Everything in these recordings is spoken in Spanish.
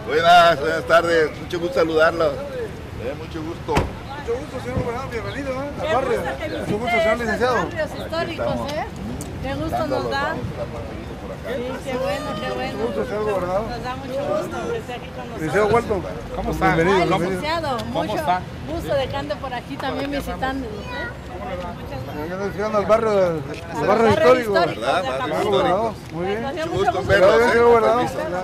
Buenas tardes, mucho gusto saludarlos. Mucho gusto. Mucho gusto, señor gobernador, bienvenido al barrio. Mucho gusto, señor licenciado. Barrios históricos, Qué gusto nos da. Sí, qué bueno, qué bueno. Mucho gusto, señor gobernador. Nos da mucho gusto que esté aquí con nosotros. Licenciado Walton, ¿cómo está? bienvenido. Ay, licenciado, mucho está? gusto de que ande por aquí también visitando. Estamos llegando al barrio histórico. ¿Verdad? de Barrio Acapulco. histórico. Muy bien. Nos dio Mucho mucho gusto gusto. verlos, Gracias, señor gobernador.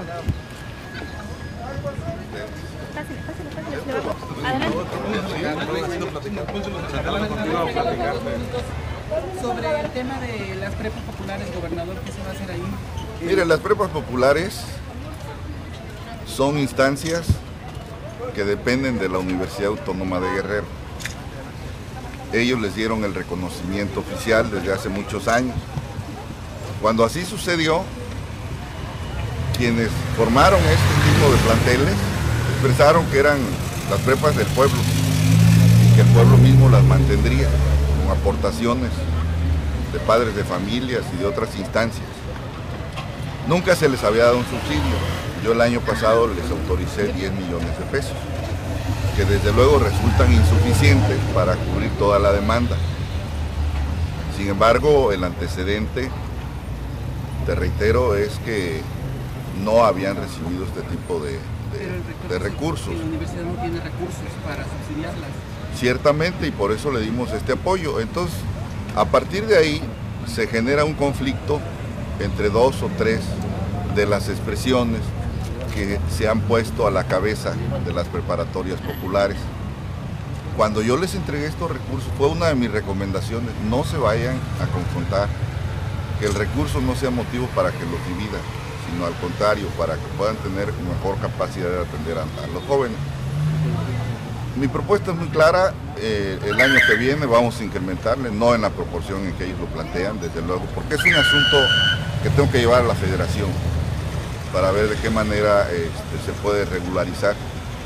Sobre el tema de las prepas populares, gobernador, ¿qué se va a hacer ahí? Miren, las prepas populares son instancias que dependen de la Universidad Autónoma de Guerrero. Ellos les dieron el reconocimiento oficial desde hace muchos años. Cuando así sucedió, quienes formaron este tipo de planteles expresaron que eran las prepas del pueblo y que el pueblo mismo las mantendría con aportaciones de padres de familias y de otras instancias. Nunca se les había dado un subsidio. Yo el año pasado les autoricé 10 millones de pesos, que desde luego resultan insuficientes para cubrir toda la demanda. Sin embargo, el antecedente, te reitero, es que no habían recibido este tipo de recursos. La universidad no tiene recursos para subsidiarlas. Ciertamente, y por eso le dimos este apoyo. Entonces, a partir de ahí se genera un conflicto entre dos o tres de las expresiones que se han puesto a la cabeza de las preparatorias populares. Cuando yo les entregué estos recursos, fue una de mis recomendaciones: no se vayan a confrontar, que el recurso no sea motivo para que los divida, sino al contrario, para que puedan tener mejor capacidad de atender a los jóvenes. Mi propuesta es muy clara. El año que viene vamos a incrementarle, no en la proporción en que ellos lo plantean, desde luego, porque es un asunto que tengo que llevar a la federación para ver de qué manera se puede regularizar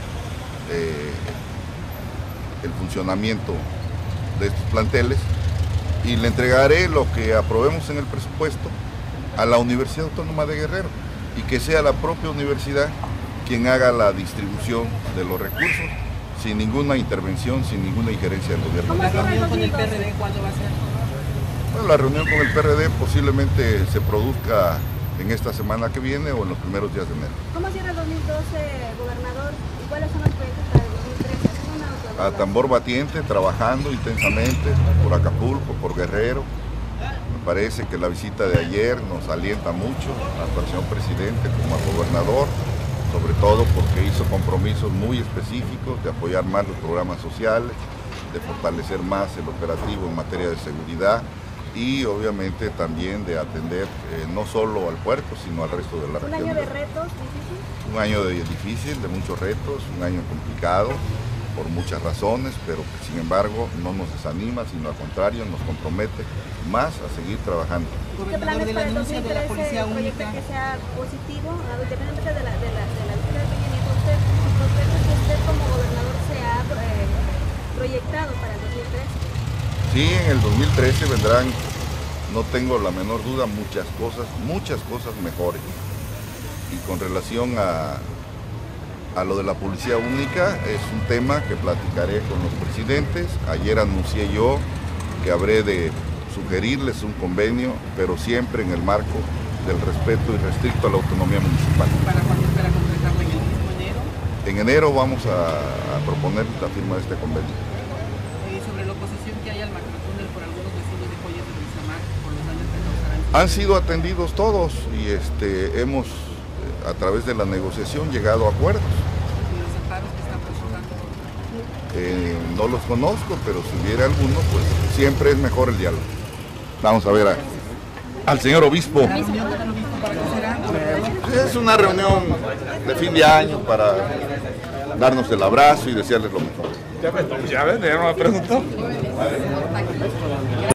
el funcionamiento de estos planteles, y le entregaré lo que aprobemos en el presupuesto a la Universidad Autónoma de Guerrero, y que sea la propia universidad quien haga la distribución de los recursos, sin ninguna intervención, sin ninguna injerencia del gobierno. ¿La reunión con el PRD cuándo va a ser? Bueno, la reunión con el PRD posiblemente se produzca en esta semana que viene o en los primeros días de enero. ¿Cómo cierra el 2012, gobernador? ¿Y cuáles son los proyectos para el 2013? A tambor batiente, trabajando intensamente por Acapulco, por Guerrero. Me parece que la visita de ayer nos alienta mucho, tanto al señor presidente como al gobernador, sobre todo porque hizo compromisos muy específicos de apoyar más los programas sociales, de fortalecer más el operativo en materia de seguridad y obviamente también de atender no solo al puerto, sino al resto de la región. ¿Un año de retos difícil? Un año difícil, de muchos retos, un año complicado por muchas razones, pero que sin embargo no nos desanima, sino al contrario, nos compromete más a seguir trabajando. ¿Qué planes para el 2013 proyecta que sea positivo, independientemente de la visita de Peña Nieto? ¿Usted como gobernador se ha proyectado para el 2013? Sí, en el 2013 vendrán, no tengo la menor duda, muchas cosas mejores. Y con relación a lo de la policía única, es un tema que platicaré con los presidentes. Ayer anuncié yo que habré de sugerirles un convenio, pero siempre en el marco del respeto irrestricto a la autonomía municipal. ¿Para cuándo espera completarlo? ¿En el mismo enero? En enero vamos a proponer la firma de este convenio. Sobre la oposición que hay al macrotúnel por algunos vecinos de Joyas de Izamal por los daños que causarán. Han sido atendidos todos y hemos, a través de la negociación, llegado a acuerdos. ¿Y los amparos que están presentando? No los conozco, pero si hubiera alguno, pues siempre es mejor el diálogo. Vamos a ver al señor obispo. ¿La reunión del obispo para qué será? Es una reunión de fin de año para darnos el abrazo y desearles lo mejor. Ya ves, ya no me preguntó.